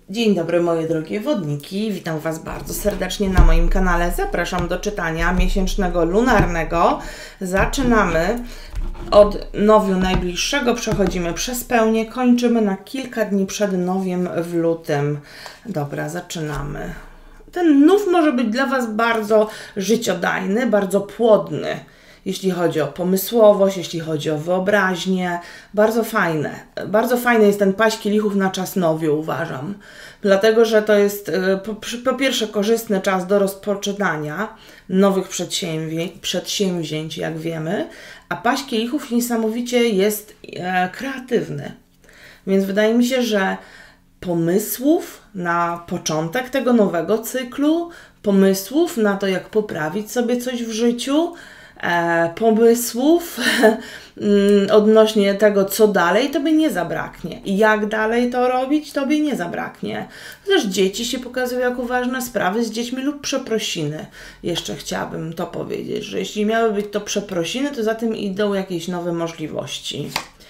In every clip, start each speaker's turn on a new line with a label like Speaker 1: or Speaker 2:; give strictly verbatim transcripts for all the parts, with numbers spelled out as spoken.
Speaker 1: Dzień dobry moje drogie wodniki, witam Was bardzo serdecznie na moim kanale. Zapraszam do czytania miesięcznego lunarnego. Zaczynamy od nowiu najbliższego, przechodzimy przez pełnię, kończymy na kilka dni przed nowiem w lutym. Dobra, zaczynamy. Ten nów może być dla Was bardzo życiodajny, bardzo płodny. Jeśli chodzi o pomysłowość, jeśli chodzi o wyobraźnię, bardzo fajne. Bardzo fajny jest ten paź kielichów na czas nowiu, uważam. Dlatego, że to jest po, po pierwsze korzystny czas do rozpoczynania nowych przedsięwzięć, przedsięwzięć, jak wiemy, a paź kielichów niesamowicie jest e, kreatywny. Więc wydaje mi się, że pomysłów na początek tego nowego cyklu, pomysłów na to, jak poprawić sobie coś w życiu, E, pomysłów odnośnie tego, co dalej, to by nie zabraknie. I jak dalej to robić, to by nie zabraknie. Też dzieci się pokazują jako ważne sprawy z dziećmi lub przeprosiny. Jeszcze chciałabym to powiedzieć, że jeśli miały być to przeprosiny, to za tym idą jakieś nowe możliwości.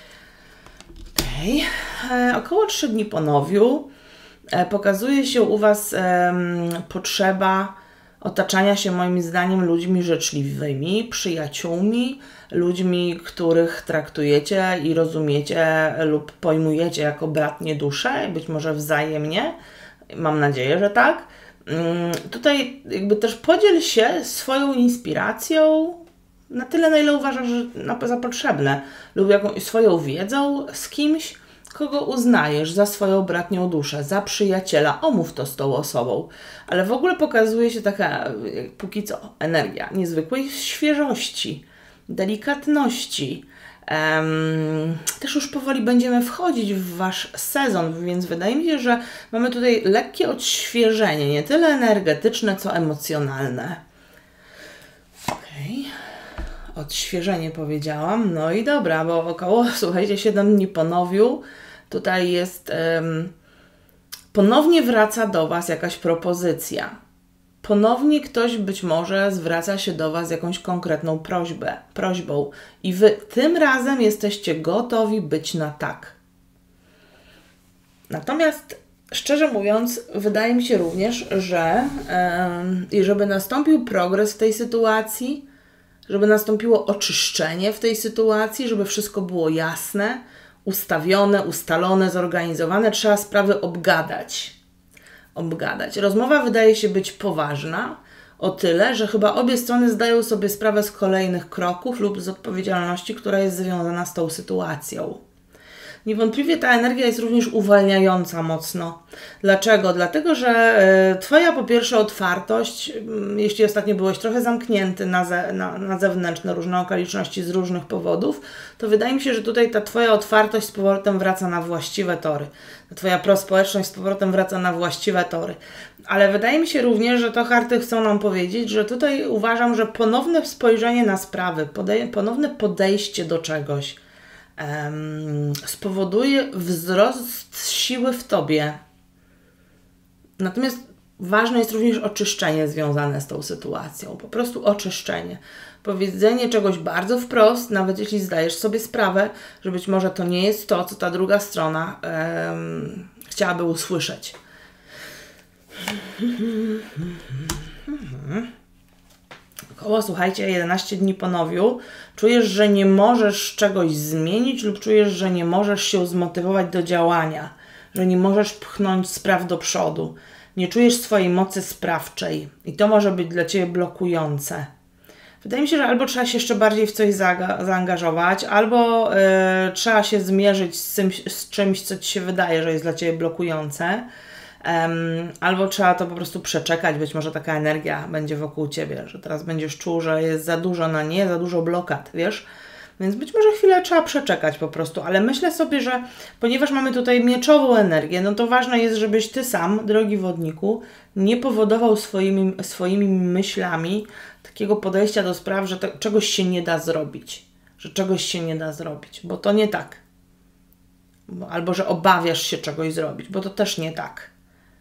Speaker 1: Okay. E, około trzy dni po nowiu e, pokazuje się u Was e, potrzeba otaczania się moim zdaniem ludźmi życzliwymi, przyjaciółmi, ludźmi, których traktujecie i rozumiecie lub pojmujecie jako bratnie dusze, być może wzajemnie, mam nadzieję, że tak. Tutaj jakby też podziel się swoją inspiracją na tyle, na ile uważasz, że za potrzebne, lub jakąś swoją wiedzą z kimś, kogo uznajesz za swoją bratnią duszę, za przyjaciela, omów to z tą osobą. Ale w ogóle pokazuje się taka, póki co, energia niezwykłej świeżości, delikatności. Um, też już powoli będziemy wchodzić w Wasz sezon, więc wydaje mi się, że mamy tutaj lekkie odświeżenie, nie tyle energetyczne, co emocjonalne. Okej. Okay. Odświeżenie powiedziałam. No i dobra, bo około, słuchajcie, siedem dni po nowiu tutaj jest, um, ponownie wraca do Was jakaś propozycja. Ponownie ktoś być może zwraca się do Was z jakąś konkretną prośbę, prośbą i Wy tym razem jesteście gotowi być na tak. Natomiast szczerze mówiąc, wydaje mi się również, że um, i żeby nastąpił progres w tej sytuacji, żeby nastąpiło oczyszczenie w tej sytuacji, żeby wszystko było jasne, ustawione, ustalone, zorganizowane, trzeba sprawy obgadać. Obgadać. Rozmowa wydaje się być poważna o tyle, że chyba obie strony zdają sobie sprawę z kolejnych kroków lub z odpowiedzialności, która jest związana z tą sytuacją. Niewątpliwie ta energia jest również uwalniająca mocno. Dlaczego? Dlatego, że y, Twoja po pierwsze otwartość, y, jeśli ostatnio byłeś trochę zamknięty na, ze, na, na zewnętrzne różne okoliczności z różnych powodów, to wydaje mi się, że tutaj ta Twoja otwartość z powrotem wraca na właściwe tory. Ta Twoja prospołeczność z powrotem wraca na właściwe tory. Ale wydaje mi się również, że to karty chcą nam powiedzieć, że tutaj uważam, że ponowne spojrzenie na sprawy, podej- ponowne podejście do czegoś, Um, spowoduje wzrost siły w Tobie. Natomiast ważne jest również oczyszczenie związane z tą sytuacją. Po prostu oczyszczenie. Powiedzenie czegoś bardzo wprost, nawet jeśli zdajesz sobie sprawę, że być może to nie jest to, co ta druga strona um, chciałaby usłyszeć. Około, słuchajcie, jedenaście dni po nowiu czujesz, że nie możesz czegoś zmienić lub czujesz, że nie możesz się zmotywować do działania, że nie możesz pchnąć spraw do przodu. Nie czujesz swojej mocy sprawczej i to może być dla Ciebie blokujące. Wydaje mi się, że albo trzeba się jeszcze bardziej w coś za zaangażować, albo yy, trzeba się zmierzyć z czymś, z czymś, co Ci się wydaje, że jest dla Ciebie blokujące. Um, albo trzeba to po prostu przeczekać, być może taka energia będzie wokół Ciebie, że teraz będziesz czuł, że jest za dużo na nie, za dużo blokad, wiesz? Więc być może chwilę trzeba przeczekać po prostu, ale myślę sobie, że ponieważ mamy tutaj mieczową energię, no to ważne jest, żebyś Ty sam, drogi wodniku, nie powodował swoimi, swoimi myślami takiego podejścia do spraw, że to, czegoś się nie da zrobić, że czegoś się nie da zrobić, bo to nie tak. Albo, że obawiasz się czegoś zrobić, bo to też nie tak.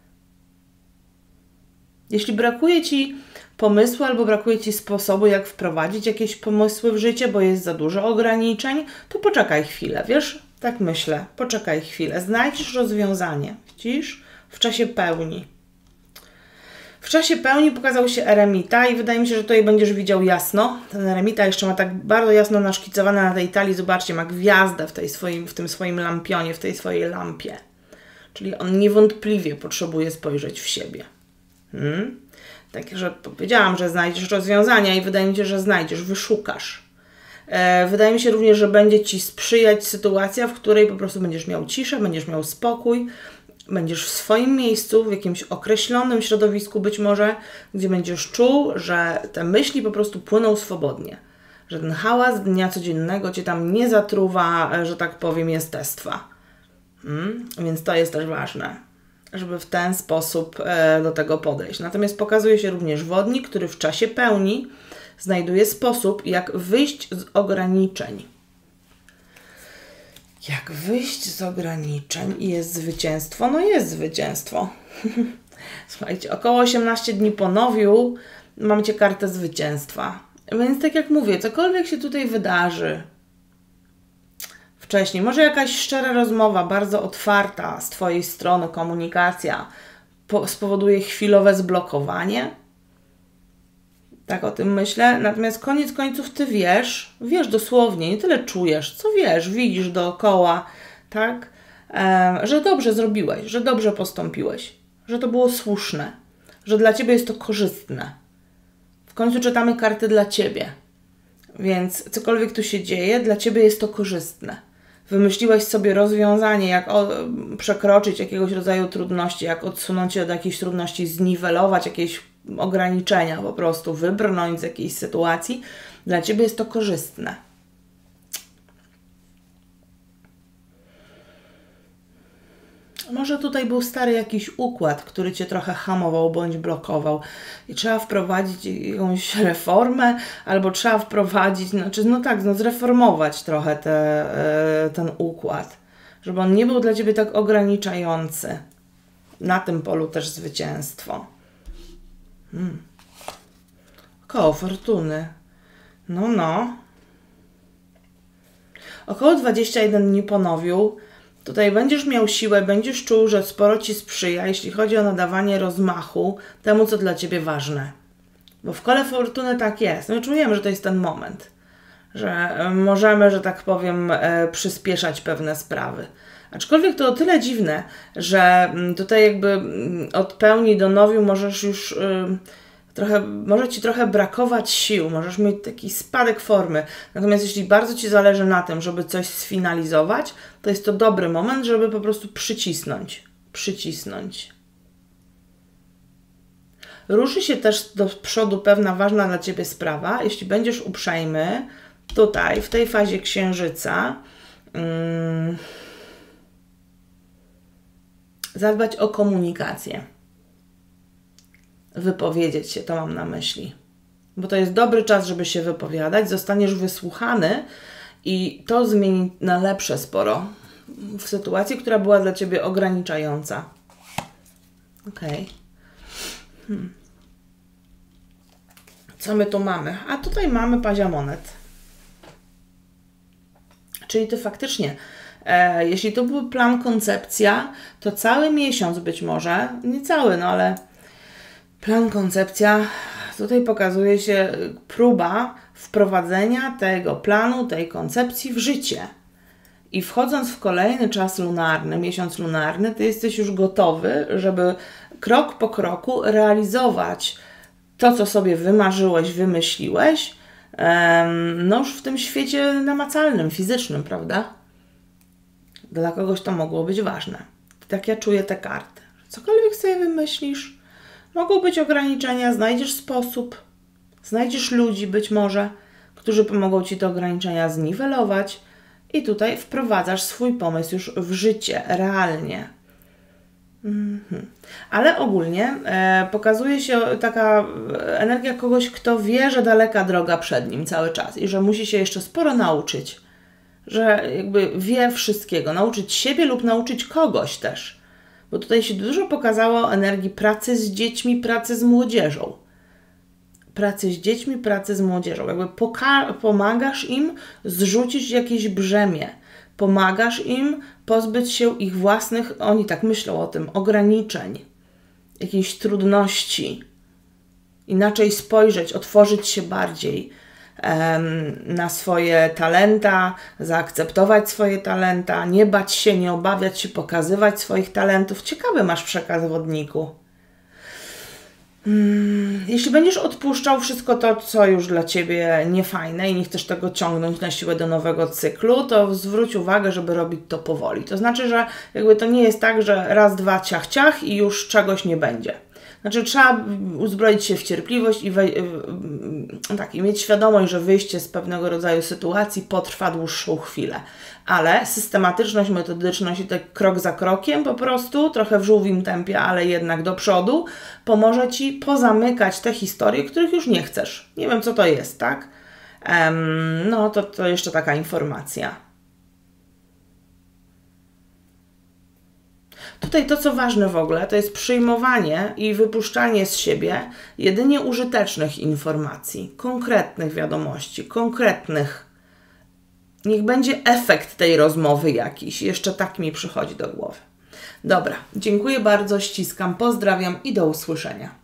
Speaker 1: Jeśli brakuje Ci pomysłu albo brakuje Ci sposobu, jak wprowadzić jakieś pomysły w życie, bo jest za dużo ograniczeń, to poczekaj chwilę, wiesz? Tak myślę. Poczekaj chwilę. Znajdziesz rozwiązanie. Widzisz? W czasie pełni. W czasie pełni pokazał się eremita i wydaje mi się, że tutaj będziesz widział jasno. Ten eremita jeszcze ma tak bardzo jasno naszkicowane na tej talii. Zobaczcie, ma gwiazdę w, tej swoim, w tym swoim lampionie, w tej swojej lampie. Czyli on niewątpliwie potrzebuje spojrzeć w siebie. Hmm? Także powiedziałam, że znajdziesz rozwiązania i wydaje mi się, że znajdziesz, wyszukasz. E, wydaje mi się również, że będzie Ci sprzyjać sytuacja, w której po prostu będziesz miał ciszę, będziesz miał spokój, będziesz w swoim miejscu, w jakimś określonym środowisku być może, gdzie będziesz czuł, że te myśli po prostu płyną swobodnie. Że ten hałas dnia codziennego Cię tam nie zatruwa, że tak powiem, jestestwa. Hmm? Więc to jest też ważne, żeby w ten sposób e, do tego podejść. Natomiast pokazuje się również wodnik, który w czasie pełni znajduje sposób, jak wyjść z ograniczeń. Jak wyjść z ograniczeń i jest zwycięstwo? No jest zwycięstwo. Słuchajcie, około osiemnaście dni po nowiu mam Cię kartę zwycięstwa. Więc tak jak mówię, cokolwiek się tutaj wydarzy wcześniej, może jakaś szczera rozmowa, bardzo otwarta z Twojej strony, komunikacja spowoduje chwilowe zblokowanie. Tak o tym myślę. Natomiast koniec końców Ty wiesz, wiesz dosłownie, nie tyle czujesz, co wiesz, widzisz dookoła, tak, e, że dobrze zrobiłeś, że dobrze postąpiłeś, że to było słuszne, że dla Ciebie jest to korzystne. W końcu czytamy karty dla Ciebie, więc cokolwiek tu się dzieje, dla Ciebie jest to korzystne. Wymyśliłeś sobie rozwiązanie, jak o, przekroczyć jakiegoś rodzaju trudności, jak odsunąć się od jakichś trudności, zniwelować jakieś ograniczenia, po prostu wybrnąć z jakiejś sytuacji. Dla Ciebie jest to korzystne. Może tutaj był stary jakiś układ, który Cię trochę hamował bądź blokował i trzeba wprowadzić jakąś reformę, albo trzeba wprowadzić, znaczy, no tak, no zreformować trochę te, ten układ, żeby on nie był dla Ciebie tak ograniczający. Na tym polu też zwycięstwo. Hmm. Koło fortuny. No, no. Około dwadzieścia jeden dni po nowiu. Tutaj będziesz miał siłę, będziesz czuł, że sporo Ci sprzyja, jeśli chodzi o nadawanie rozmachu temu, co dla Ciebie ważne. Bo w kole fortuny tak jest. My czujemy, że to jest ten moment, że możemy, że tak powiem, przyspieszać pewne sprawy. Aczkolwiek to o tyle dziwne, że tutaj jakby od pełni do nowiu możesz już trochę, może Ci trochę brakować sił, możesz mieć taki spadek formy. Natomiast jeśli bardzo Ci zależy na tym, żeby coś sfinalizować, to jest to dobry moment, żeby po prostu przycisnąć. Przycisnąć. Ruszy się też do przodu pewna ważna dla Ciebie sprawa. Jeśli będziesz uprzejmy, tutaj, w tej fazie księżyca, hmm, zadbać o komunikację. Wypowiedzieć się, to mam na myśli. Bo to jest dobry czas, żeby się wypowiadać. Zostaniesz wysłuchany i to zmieni na lepsze sporo w sytuacji, która była dla Ciebie ograniczająca. Okej. Okay. Hmm. Co my tu mamy? A tutaj mamy pazia monet. Czyli Ty faktycznie, e, jeśli to był plan, koncepcja, to cały miesiąc być może, nie cały, no ale plan, koncepcja, tutaj pokazuje się próba wprowadzenia tego planu, tej koncepcji w życie. I wchodząc w kolejny czas lunarny, miesiąc lunarny, Ty jesteś już gotowy, żeby krok po kroku realizować to, co sobie wymarzyłeś, wymyśliłeś, no już w tym świecie namacalnym, fizycznym, prawda? Dla kogoś to mogło być ważne. Tak ja czuję te karty. Cokolwiek sobie wymyślisz, mogą być ograniczenia, znajdziesz sposób, znajdziesz ludzi być może, którzy pomogą Ci te ograniczenia zniwelować i tutaj wprowadzasz swój pomysł już w życie, realnie. Mhm. Ale ogólnie e, pokazuje się taka energia kogoś, kto wie, że daleka droga przed nim cały czas i że musi się jeszcze sporo nauczyć, że jakby wie wszystkiego, nauczyć siebie lub nauczyć kogoś też, bo tutaj się dużo pokazało energii pracy z dziećmi, pracy z młodzieżą. Pracy z dziećmi, pracy z młodzieżą. Jakby pomagasz im zrzucić jakieś brzemię, Pomagasz im pozbyć się ich własnych, oni tak myślą o tym, ograniczeń, jakiejś trudności. Inaczej spojrzeć, otworzyć się bardziej em, na swoje talenta, zaakceptować swoje talenta, nie bać się, nie obawiać się, pokazywać swoich talentów. Ciekawy masz przekaz, wodniku. Hmm, jeśli będziesz odpuszczał wszystko to, co już dla Ciebie niefajne i nie chcesz tego ciągnąć na siłę do nowego cyklu, to zwróć uwagę, żeby robić to powoli. To znaczy, że jakby to nie jest tak, że raz, dwa, ciach, ciach i już czegoś nie będzie. Znaczy trzeba uzbroić się w cierpliwość i, wej- tak, i mieć świadomość, że wyjście z pewnego rodzaju sytuacji potrwa dłuższą chwilę. Ale systematyczność, metodyczność i tak krok za krokiem po prostu, trochę w żółwim tempie, ale jednak do przodu, pomoże Ci pozamykać te historie, których już nie chcesz. Nie wiem, co to jest, tak? Um, no to, to jeszcze taka informacja. Tutaj to, co ważne w ogóle, to jest przyjmowanie i wypuszczanie z siebie jedynie użytecznych informacji, konkretnych wiadomości, konkretnych. Niech będzie efekt tej rozmowy jakiś. Jeszcze tak mi przychodzi do głowy. Dobra, dziękuję bardzo, ściskam, pozdrawiam i do usłyszenia.